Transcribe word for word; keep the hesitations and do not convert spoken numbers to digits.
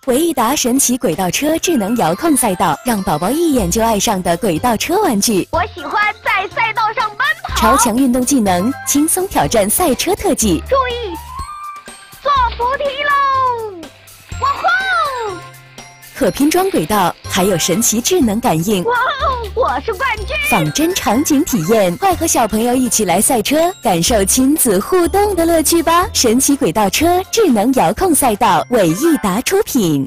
维益达神奇轨道车智能遥控赛道，让宝宝一眼就爱上的轨道车玩具。 我喜欢在赛道上奔跑。 超强运动技能，轻松挑战赛车特技。 注意，做扶梯喽！哇吼！ 可拼装轨道，还有神奇智能感应。 哇哦，我是冠军！ 仿真场景体验，快和小朋友一起来赛车，感受亲子互动的乐趣吧！神奇轨道车智能遥控赛道，伟益达出品。